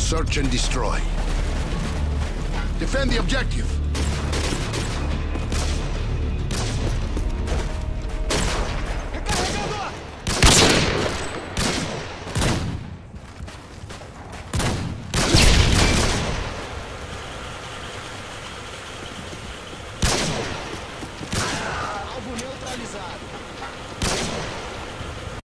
Search and destroy. Defend the objective. Alvo neutralizado.